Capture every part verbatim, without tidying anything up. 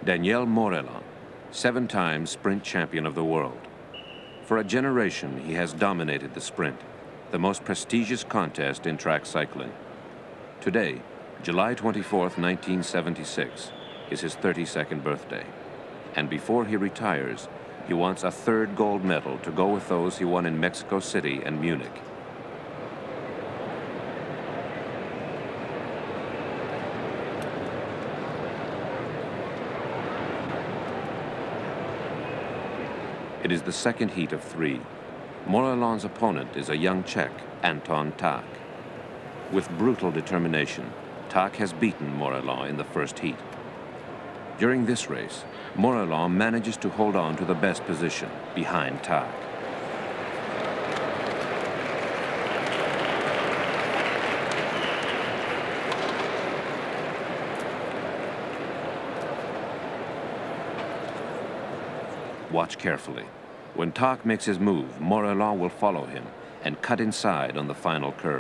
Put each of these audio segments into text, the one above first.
Daniel Morelau, seven-time sprint champion of the world. For a generation, he has dominated the sprint, the most prestigious contest in track cycling. Today, July twenty-fourth, nineteen seventy-six, is his thirty-second birthday. And before he retires, he wants a third gold medal to go with those he won in Mexico City and Munich. It is the second heat of three. Morelau's opponent is a young Czech, Anton Tak. With brutal determination, Tak has beaten Morelau in the first heat. During this race, Morelau manages to hold on to the best position, behind Tak. Watch carefully. When Tak makes his move, Morelau will follow him and cut inside on the final curve.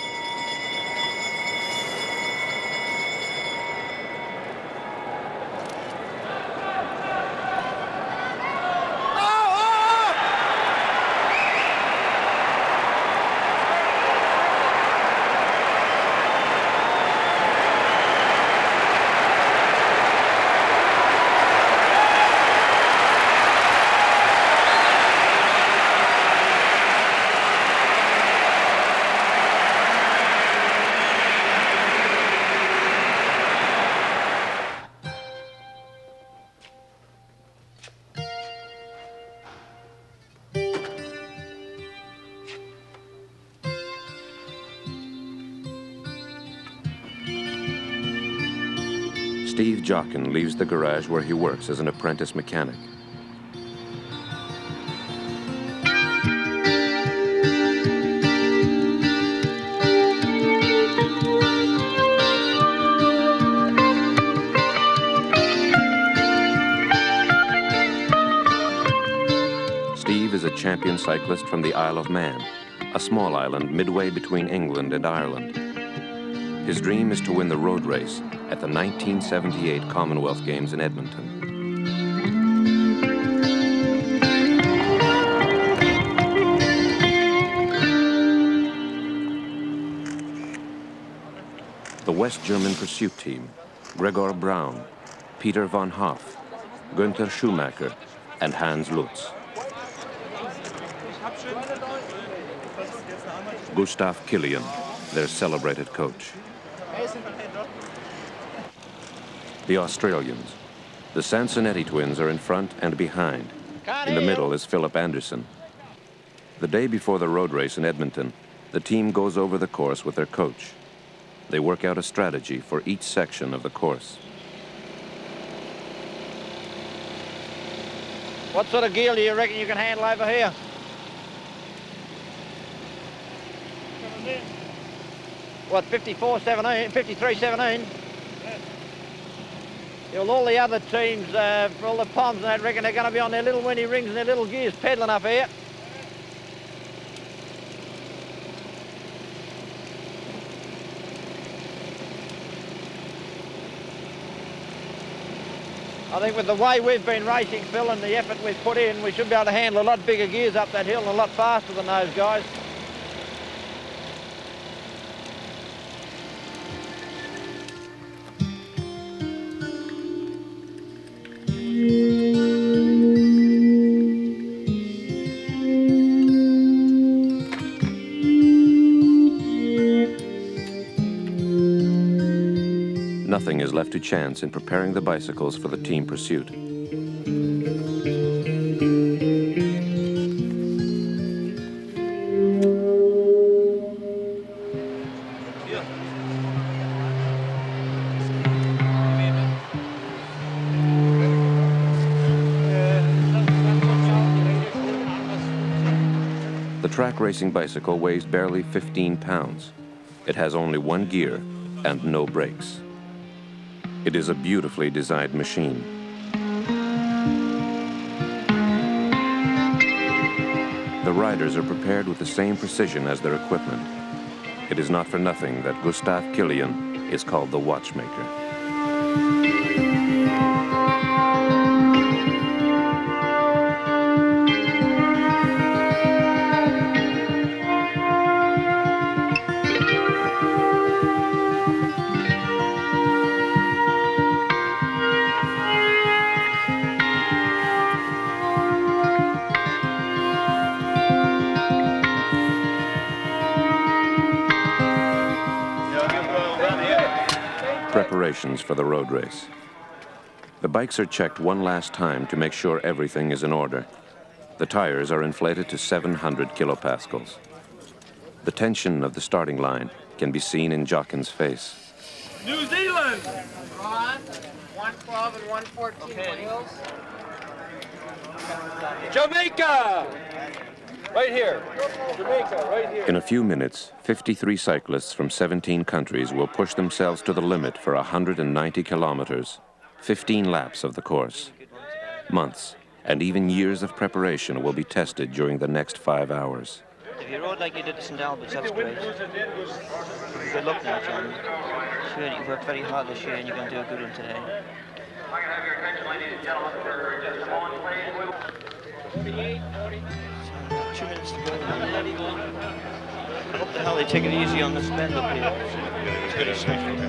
Steve Jochen leaves the garage where he works as an apprentice mechanic. Steve is a champion cyclist from the Isle of Man, a small island midway between England and Ireland. His dream is to win the road race at the nineteen seventy-eight Commonwealth Games in Edmonton. The West German pursuit team, Gregor Braun, Peter von Hoff, Günther Schumacher, and Hans Lutz. Gustav Killian, their celebrated coach. The Australians. The Sansonetti twins are in front and behind. In the middle is Philip Anderson. The day before the road race in Edmonton, the team goes over the course with their coach. They work out a strategy for each section of the course. What sort of gear do you reckon you can handle over here? What, fifty-four seventeen, fifty-three seventeen? Yeah, well, all the other teams, uh, for all the Poms and that, reckon they're going to be on their little windy rings and their little gears pedaling up here. I think with the way we've been racing, Phil, and the effort we've put in, we should be able to handle a lot bigger gears up that hill and a lot faster than those guys. Nothing is left to chance in preparing the bicycles for the team pursuit. The track racing bicycle weighs barely fifteen pounds. It has only one gear and no brakes. It is a beautifully designed machine. The riders are prepared with the same precision as their equipment. It is not for nothing that Gustav Killian is called the watchmaker. preparations for the road race. The bikes are checked one last time to make sure everything is in order. The tires are inflated to seven hundred kilopascals. The tension of the starting line can be seen in Jockin's face. New Zealand! Ron, one twelve and one fourteen Okay. wheels. Jamaica! Right here. Jamaica, right here. In a few minutes, fifty-three cyclists from seventeen countries will push themselves to the limit for one hundred ninety kilometers, fifteen laps of the course. Months and even years of preparation will be tested during the next five hours. If you rode like you did at Saint Albans, that's great. Good luck now, John. Sure, you've worked very hard this year and you're going to do a good one today. Two minutes to go. I hope the hell they take it easy on this bend up here. It's very stiff.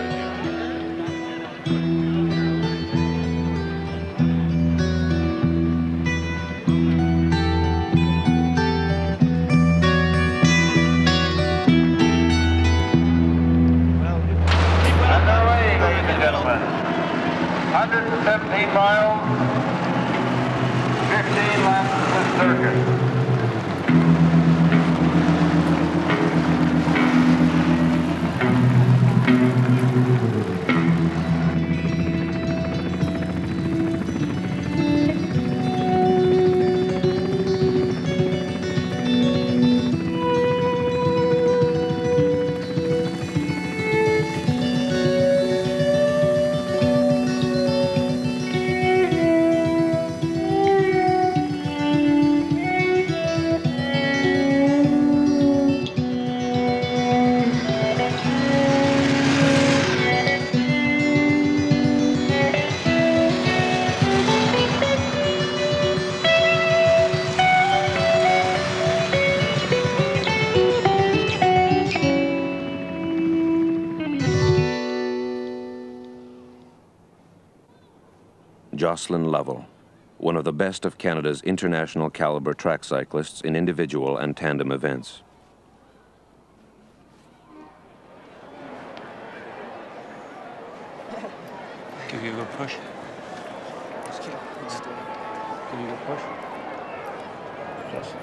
Underway, ladies and gentlemen. one hundred seventeen miles, fifteen laps of this circuit. Jocelyn Lovell, one of the best of Canada's international caliber track cyclists in individual and tandem events. Give you a good push. Give you a push. Just.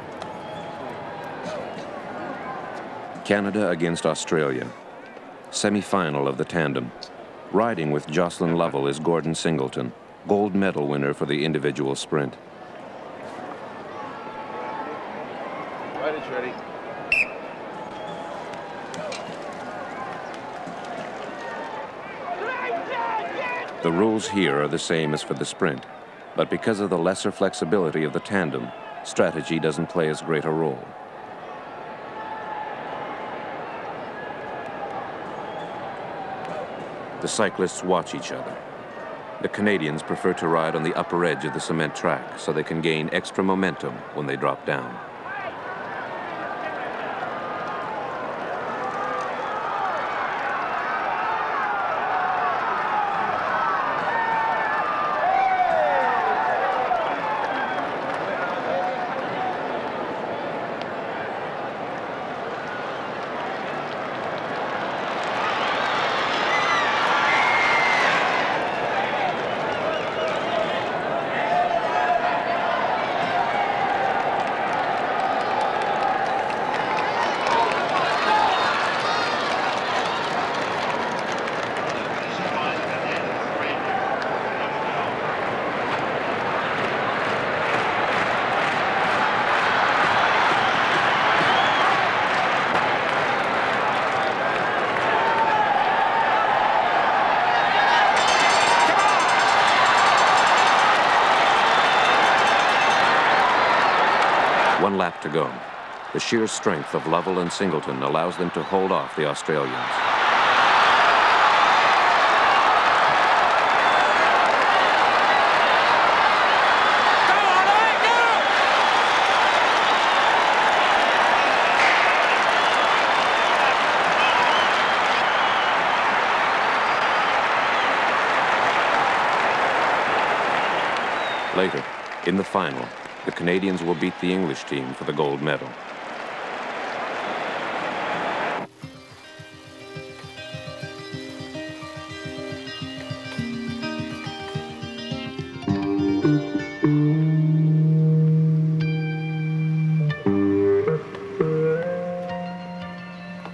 Canada against Australia. Semi-final of the tandem. Riding with Jocelyn Lovell is Gordon Singleton, gold medal winner for the individual sprint. Right, it's ready. The rules here are the same as for the sprint, but because of the lesser flexibility of the tandem, strategy doesn't play as great a role. The cyclists watch each other. The Canadians prefer to ride on the upper edge of the cement track so they can gain extra momentum when they drop down. One lap to go. The sheer strength of Lovell and Singleton allows them to hold off the Australians. Later, in the final, the Canadians will beat the English team for the gold medal.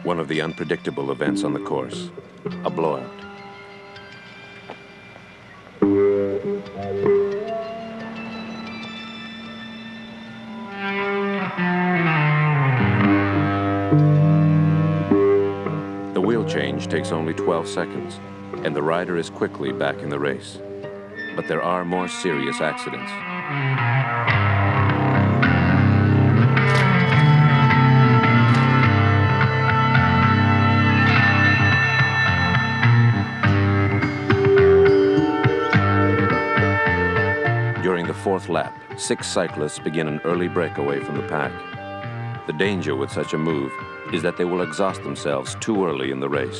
One of the unpredictable events on the course, a blowout. The wheel change takes only twelve seconds, and the rider is quickly back in the race. But there are more serious accidents. During the fourth lap, six cyclists begin an early breakaway from the pack. The danger with such a move is that they will exhaust themselves too early in the race.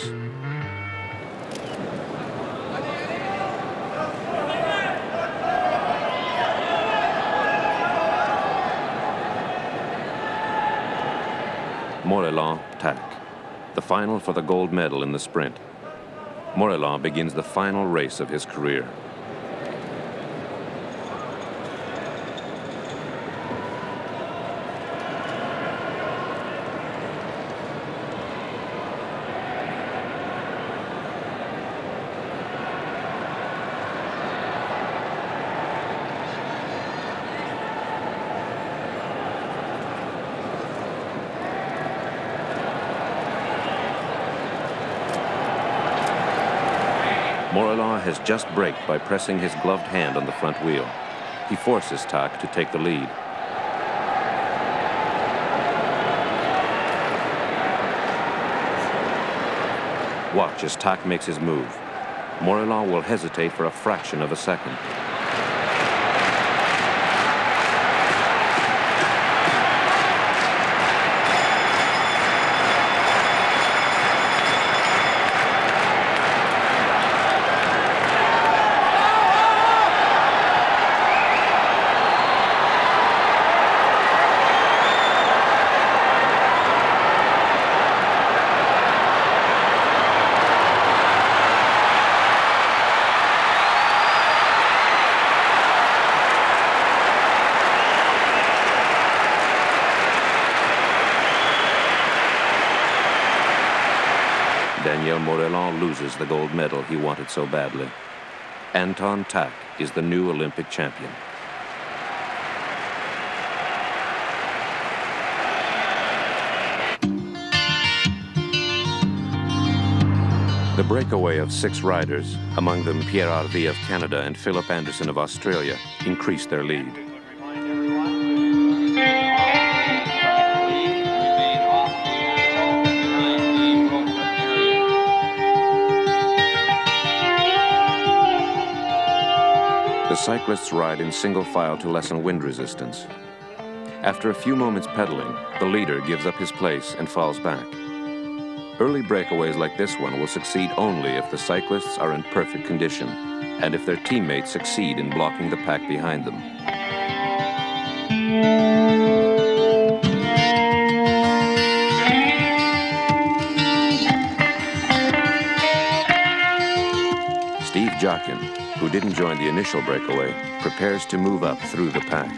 Morelan tack, the final for the gold medal in the sprint. Morelan begins the final race of his career. Morelan has just braked by pressing his gloved hand on the front wheel. He forces Tack to take the lead. Watch as Tack makes his move. Morelan will hesitate for a fraction of a second. Morelan loses the gold medal he wanted so badly. Anton Tack is the new Olympic champion. The breakaway of six riders, among them Pierre Harvey of Canada and Philip Anderson of Australia, increased their lead. The cyclists ride in single file to lessen wind resistance. After a few moments pedaling, the leader gives up his place and falls back. Early breakaways like this one will succeed only if the cyclists are in perfect condition and if their teammates succeed in blocking the pack behind them. Steve Jockin, who didn't join the initial breakaway, prepares to move up through the pack.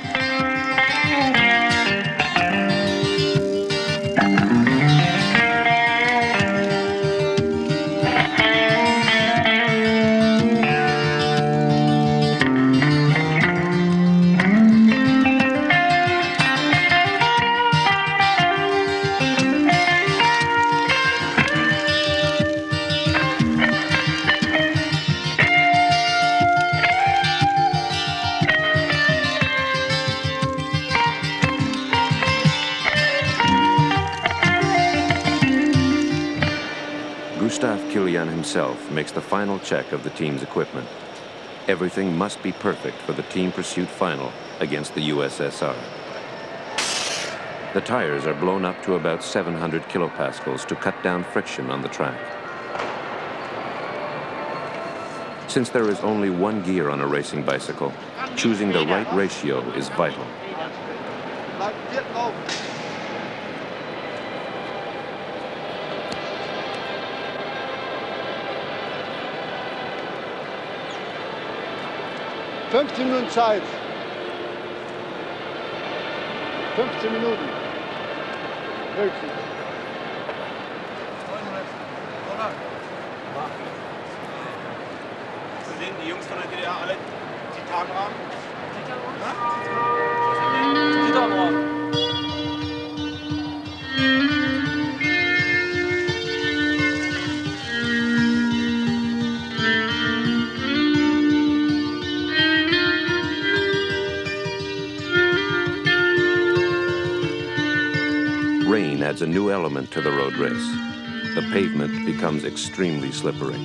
Himself makes the final check of the team's equipment. Everything must be perfect for the team pursuit final against the U S S R. The tires are blown up to about seven hundred kilopascals to cut down friction on the track. Since there is only one gear on a racing bicycle, choosing the right ratio is vital. fünfzehn Minuten Zeit. fünfzehn Minuten. Höchstens. Rain adds a new element to the road race. The pavement becomes extremely slippery.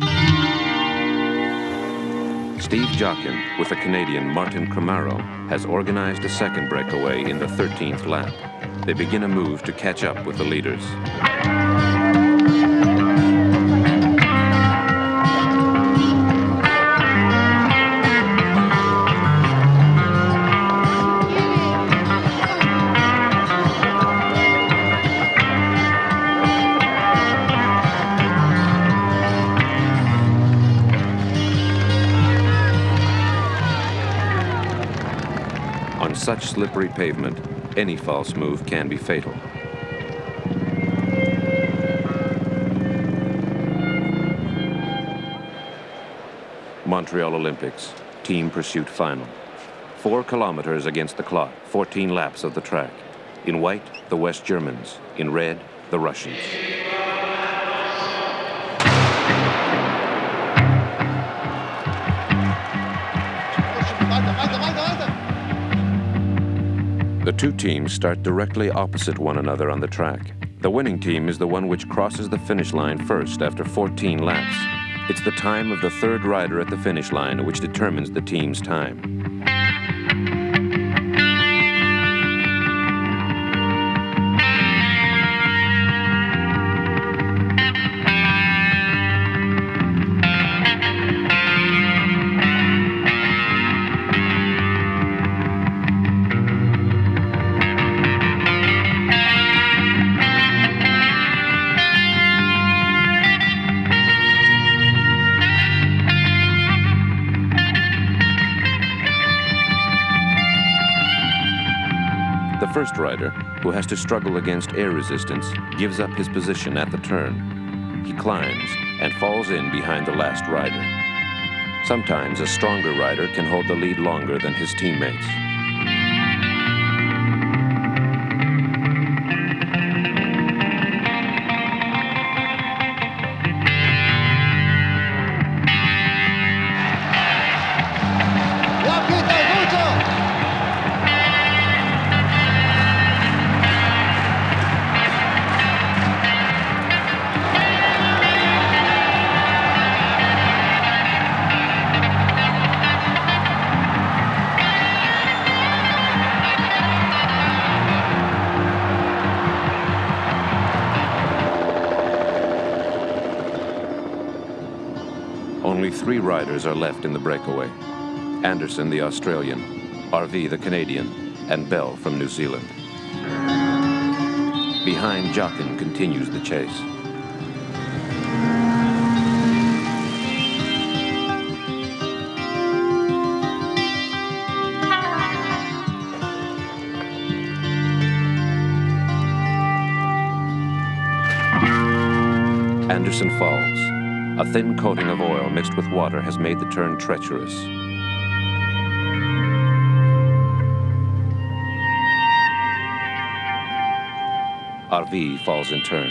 Steve Jockin, with the Canadian Martin Cremaro, has organized a second breakaway in the thirteenth lap. They begin a move to catch up with the leaders. On such slippery pavement, any false move can be fatal. Montreal Olympics, team pursuit final. Four kilometers against the clock, fourteen laps of the track. In white, the West Germans. In red, the Russians. The two teams start directly opposite one another on the track. The winning team is the one which crosses the finish line first after fourteen laps. It's the time of the third rider at the finish line which determines the team's time. The first rider, who has to struggle against air resistance, gives up his position at the turn. He climbs and falls in behind the last rider. Sometimes a stronger rider can hold the lead longer than his teammates. Only three riders are left in the breakaway. Anderson, the Australian, R V, the Canadian, and Bell from New Zealand. Behind, Jockin continues the chase. Anderson falls. A thin coating of oil mixed with water has made the turn treacherous. R V falls in turn.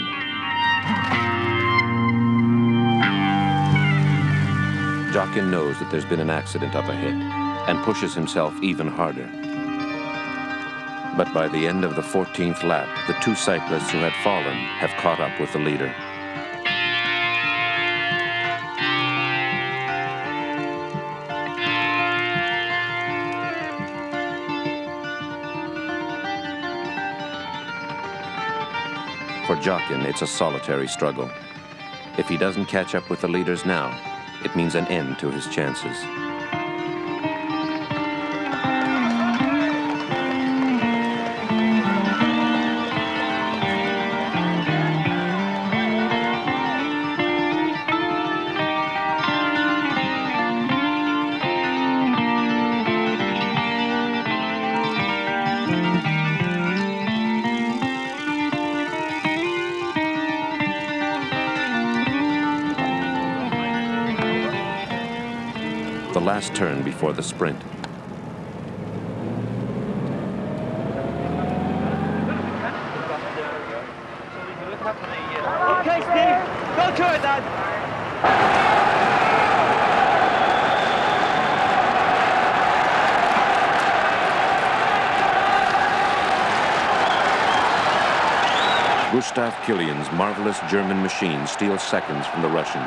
Jockin knows that there's been an accident up ahead and pushes himself even harder. But by the end of the fourteenth lap, the two cyclists who had fallen have caught up with the leader. For Jockin, it's a solitary struggle. If he doesn't catch up with the leaders now, it means an end to his chances. last turn before the sprint. Okay, Steve, go to it, Dad. Gustav Kilian's marvelous German machine steals seconds from the Russians.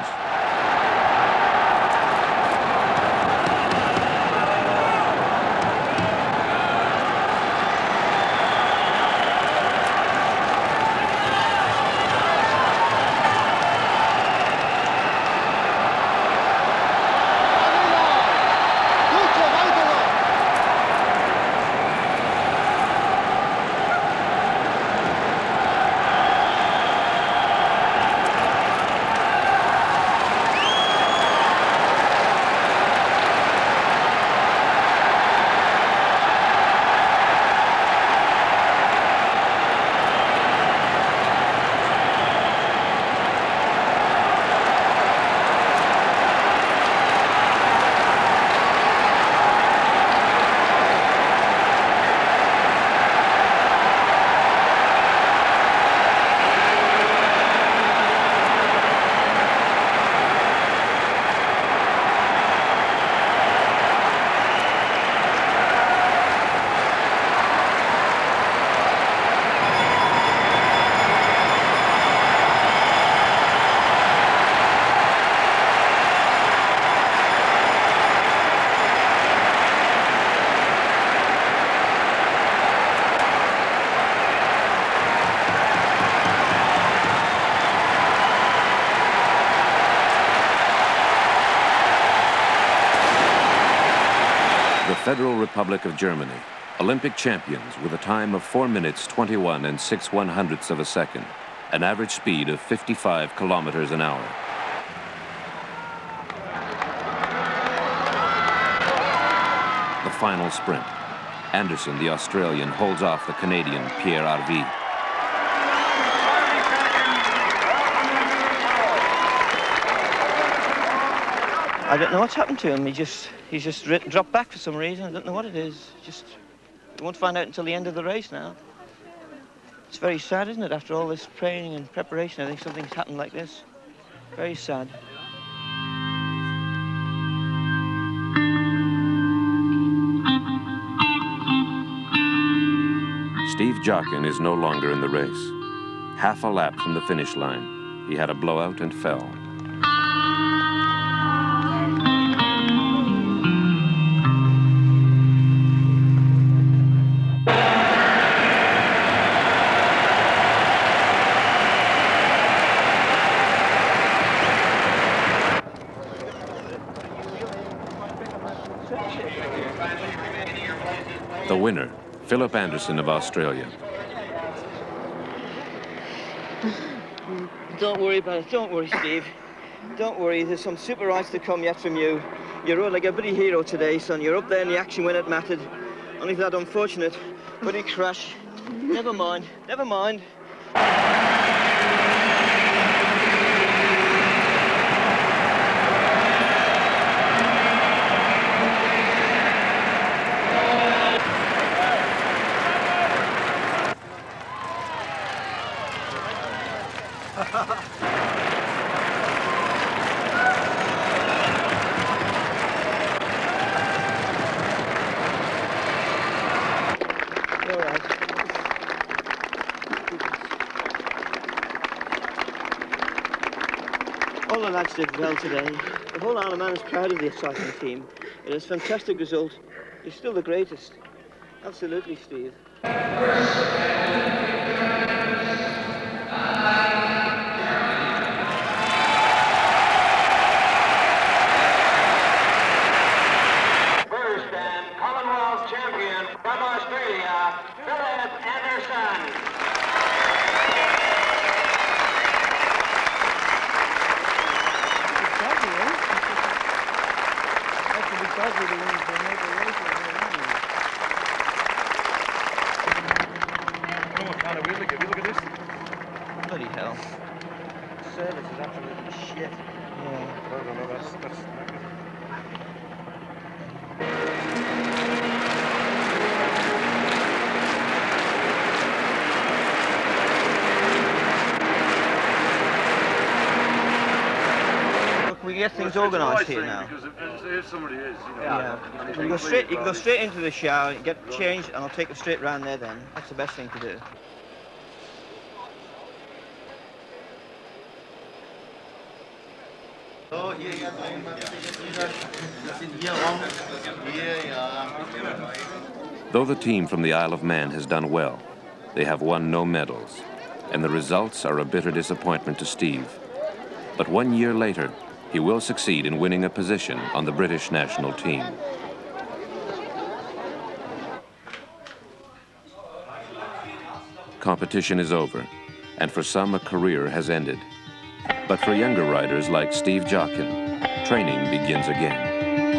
Federal Republic of Germany, Olympic champions with a time of four minutes, twenty-one and six one hundredths of a second, an average speed of fifty-five kilometers an hour. The final sprint. Anderson, the Australian, holds off the Canadian Pierre Harvey. I don't know what's happened to him. He just, he's just dropped back for some reason. I don't know what it is. Just, we won't find out until the end of the race now. It's very sad, isn't it? After all this training and preparation, I think something's happened like this. Very sad. Steve Jochen is no longer in the race. Half a lap from the finish line, he had a blowout and fell. The winner, Philip Anderson of Australia. Don't worry about it. Don't worry, Steve. Don't worry. There's some super rides to come yet from you. You rode like a bloody hero today, son. You're up there in the action when it mattered. Only for that unfortunate bloody crash. Never mind. Never mind. All the lads did well today. The whole Isle of Man is proud of the cycling team. It is a fantastic result. You're still the greatest. Absolutely, Steve. First and Commonwealth champion from Australia, Philip Anderson. Bloody hell. Service is absolutely shit. Yeah. I don't know, that's, that's not good. get things organised here now. Because if, if somebody is, you know, Yeah. You go straight. You go straight into the shower, get changed, and I'll take it straight round there. Then that's the best thing to do. Though the team from the Isle of Man has done well, they have won no medals, and the results are a bitter disappointment to Steve. But one year later, he will succeed in winning a position on the British national team. Competition is over, and for some a career has ended. But for younger riders like Steve Jockin, training begins again.